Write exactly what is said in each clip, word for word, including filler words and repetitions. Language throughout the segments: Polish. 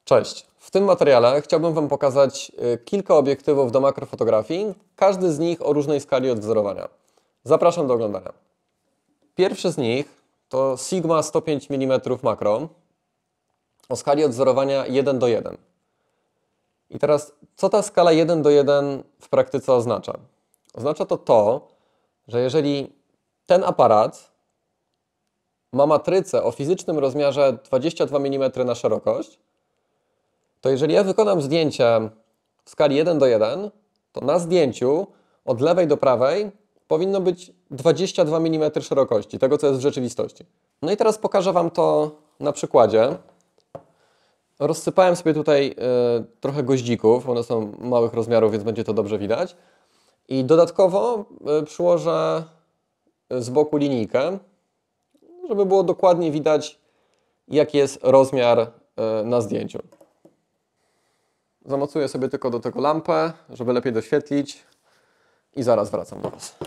Cześć! W tym materiale chciałbym Wam pokazać kilka obiektywów do makrofotografii, każdy z nich o różnej skali odwzorowania. Zapraszam do oglądania. Pierwszy z nich to Sigma sto pięć milimetrów makro o skali odwzorowania jeden do jeden. I teraz, co ta skala jeden do jeden w praktyce oznacza? Oznacza to to, że jeżeli ten aparat ma matrycę o fizycznym rozmiarze dwadzieścia dwa milimetry na szerokość, to jeżeli ja wykonam zdjęcie w skali jeden do jeden, to na zdjęciu od lewej do prawej powinno być dwadzieścia dwa milimetry szerokości, tego co jest w rzeczywistości. No i teraz pokażę Wam to na przykładzie. Rozsypałem sobie tutaj y, trochę goździków, one są małych rozmiarów, więc będzie to dobrze widać. I dodatkowo y, przyłożę z boku linijkę, żeby było dokładnie widać, jaki jest rozmiar y, na zdjęciu. Zamocuję sobie tylko do tego lampę, żeby lepiej doświetlić i zaraz wracam do Was.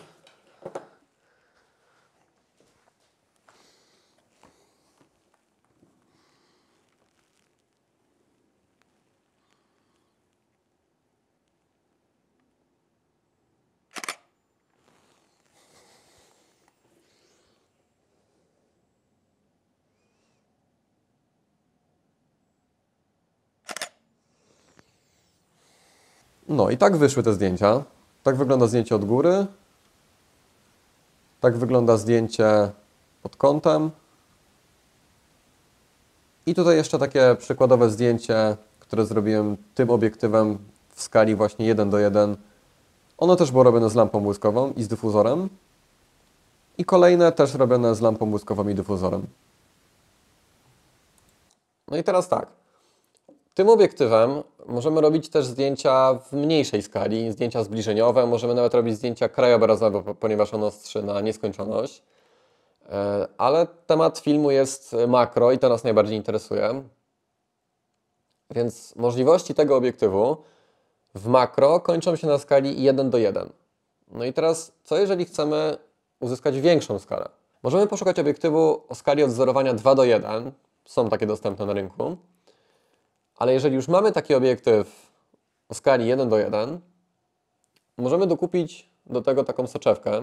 No i tak wyszły te zdjęcia. Tak wygląda zdjęcie od góry. Tak wygląda zdjęcie pod kątem. I tutaj jeszcze takie przykładowe zdjęcie, które zrobiłem tym obiektywem w skali właśnie jeden do jeden. Ono też było robione z lampą błyskową i z dyfuzorem. I kolejne też robione z lampą błyskową i dyfuzorem. No i teraz tak. Tym obiektywem możemy robić też zdjęcia w mniejszej skali, zdjęcia zbliżeniowe, możemy nawet robić zdjęcia krajobrazowe, ponieważ on ostrzy na nieskończoność. Ale temat filmu jest makro i to nas najbardziej interesuje. Więc możliwości tego obiektywu w makro kończą się na skali jeden do jeden. No i teraz, co jeżeli chcemy uzyskać większą skalę? Możemy poszukać obiektywu o skali odwzorowania dwa do jeden. Są takie dostępne na rynku. Ale jeżeli już mamy taki obiektyw o skali jeden do jeden, możemy dokupić do tego taką soczewkę.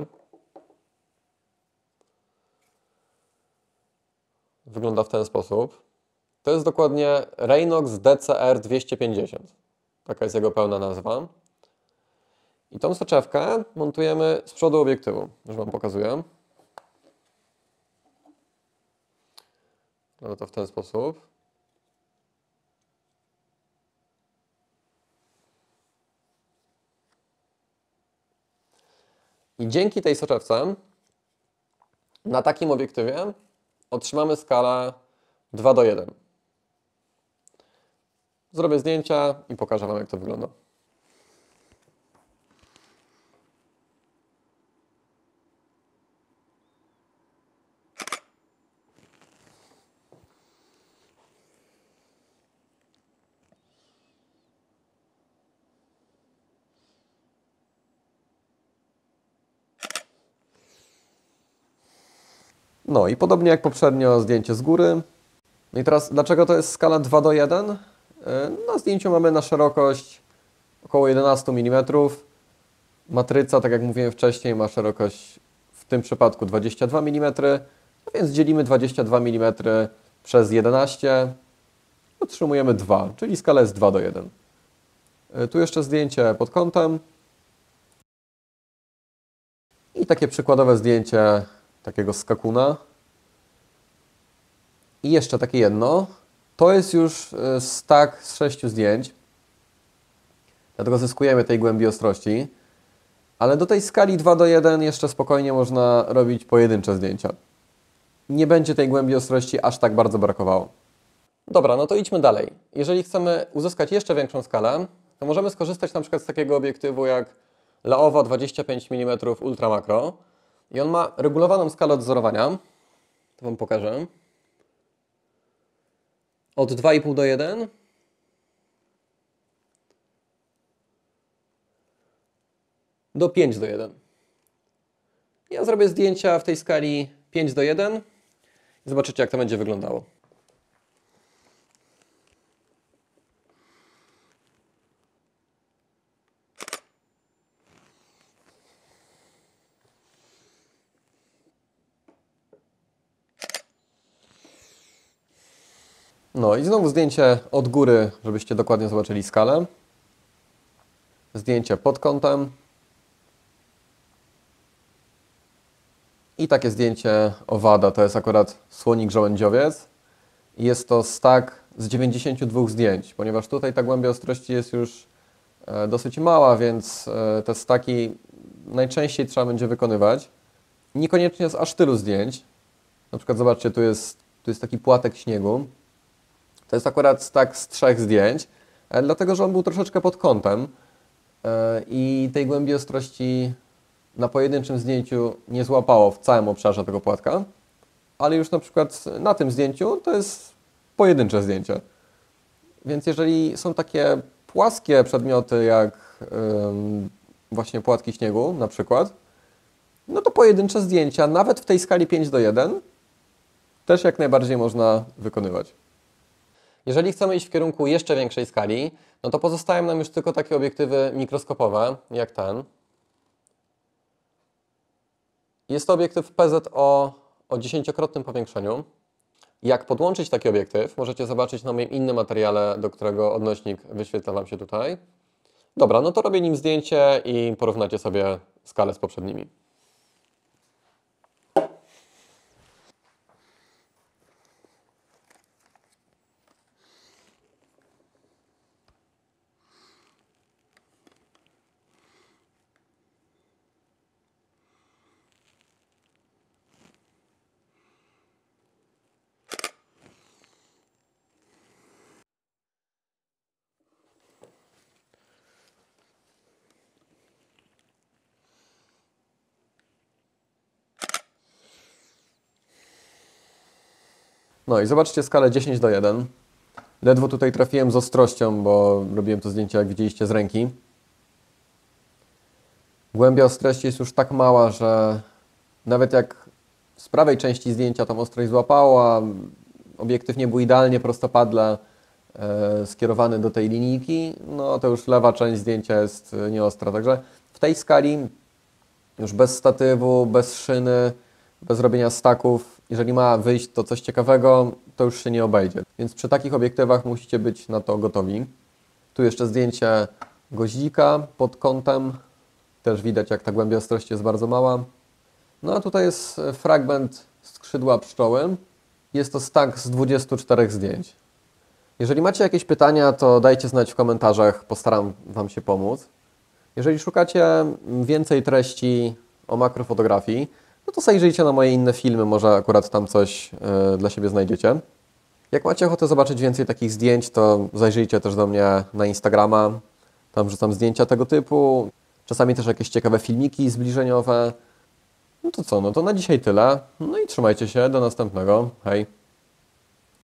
Wygląda w ten sposób. To jest dokładnie Raynox D C R dwieście pięćdziesiąt. Taka jest jego pełna nazwa. I tą soczewkę montujemy z przodu obiektywu. Już Wam pokazuję. Wygląda to w ten sposób. I dzięki tej soczewce na takim obiektywie otrzymamy skalę dwa do jeden. Zrobię zdjęcia i pokażę Wam, jak to wygląda. No i podobnie jak poprzednio zdjęcie z góry. No i teraz dlaczego to jest skala dwa do jeden? Na zdjęciu mamy na szerokość około jedenaście milimetrów. Matryca, tak jak mówiłem wcześniej, ma szerokość w tym przypadku dwadzieścia dwa milimetry. No więc dzielimy dwadzieścia dwa milimetry przez jedenaście. Otrzymujemy dwa, czyli skala jest dwa do jeden. Tu jeszcze zdjęcie pod kątem. I takie przykładowe zdjęcie takiego skakuna. I jeszcze takie jedno. To jest już stack z sześciu zdjęć. Dlatego zyskujemy tej głębi ostrości. Ale do tej skali dwa do jeden jeszcze spokojnie można robić pojedyncze zdjęcia. Nie będzie tej głębi ostrości aż tak bardzo brakowało. Dobra, no to idźmy dalej. Jeżeli chcemy uzyskać jeszcze większą skalę, to możemy skorzystać na przykład z takiego obiektywu jak Laowa dwadzieścia pięć milimetrów Ultra Makro. I on ma regulowaną skalę odwzorowania. To Wam pokażę. Od dwa i pół do jeden do pięć do jeden. Ja zrobię zdjęcia w tej skali pięć do jeden i zobaczycie, jak to będzie wyglądało. No i znowu zdjęcie od góry, żebyście dokładnie zobaczyli skalę. Zdjęcie pod kątem. I takie zdjęcie owada, to jest akurat słonik żołędziowiec. I jest to stack z dziewięćdziesięciu dwóch zdjęć, ponieważ tutaj ta głębia ostrości jest już dosyć mała, więc te staki najczęściej trzeba będzie wykonywać. Niekoniecznie z aż tylu zdjęć. Na przykład zobaczcie, tu jest, tu jest taki płatek śniegu. To jest akurat stack z trzech zdjęć, dlatego że on był troszeczkę pod kątem i tej głębi ostrości na pojedynczym zdjęciu nie złapało w całym obszarze tego płatka, ale już na przykład na tym zdjęciu to jest pojedyncze zdjęcie. Więc jeżeli są takie płaskie przedmioty jak ym, właśnie płatki śniegu na przykład, no to pojedyncze zdjęcia nawet w tej skali pięć do jeden też jak najbardziej można wykonywać. Jeżeli chcemy iść w kierunku jeszcze większej skali, no to pozostają nam już tylko takie obiektywy mikroskopowe, jak ten. Jest to obiektyw P Z O o dziesięciokrotnym powiększeniu. Jak podłączyć taki obiektyw, możecie zobaczyć na moim innym materiale, do którego odnośnik wyświetla Wam się tutaj. Dobra, no to robię nim zdjęcie i porównacie sobie skalę z poprzednimi. No i zobaczcie skalę dziesięć do jeden. Ledwo tutaj trafiłem z ostrością, bo robiłem to zdjęcie, jak widzieliście, z ręki. Głębia ostrości jest już tak mała, że nawet jak z prawej części zdjęcia tą ostrość złapało, a obiektyw nie był idealnie prostopadle e, skierowany do tej linijki, no to już lewa część zdjęcia jest nieostra. Także w tej skali już bez statywu, bez szyny, bez robienia staków, jeżeli ma wyjść to coś ciekawego, to już się nie obejdzie. Więc przy takich obiektywach musicie być na to gotowi. Tu jeszcze zdjęcie goździka pod kątem. Też widać, jak ta głębia ostrości jest bardzo mała. No a tutaj jest fragment skrzydła pszczoły. Jest to stack z dwudziestu czterech zdjęć. Jeżeli macie jakieś pytania, to dajcie znać w komentarzach, postaram Wam się pomóc. Jeżeli szukacie więcej treści o makrofotografii, no to zajrzyjcie na moje inne filmy, może akurat tam coś yy, dla siebie znajdziecie. Jak macie ochotę zobaczyć więcej takich zdjęć, to zajrzyjcie też do mnie na Instagrama. Tam wrzucam zdjęcia tego typu, czasami też jakieś ciekawe filmiki zbliżeniowe. No to co, no to na dzisiaj tyle. No i trzymajcie się, do następnego. Hej!